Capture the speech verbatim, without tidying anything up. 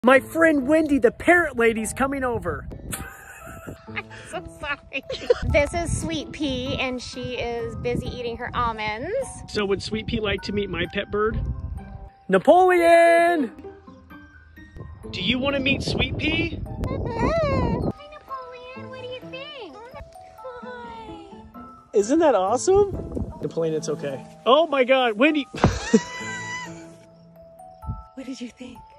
My friend Wendy, the parrot lady's coming over. I'm so sorry. This is Sweet Pea, and she is busy eating her almonds. So would Sweet Pea like to meet my pet bird? Napoleon! Do you want to meet Sweet Pea? Hi, Napoleon. What do you think? Hi. Isn't that awesome? Napoleon, it's okay. Oh my God, Wendy! What did you think?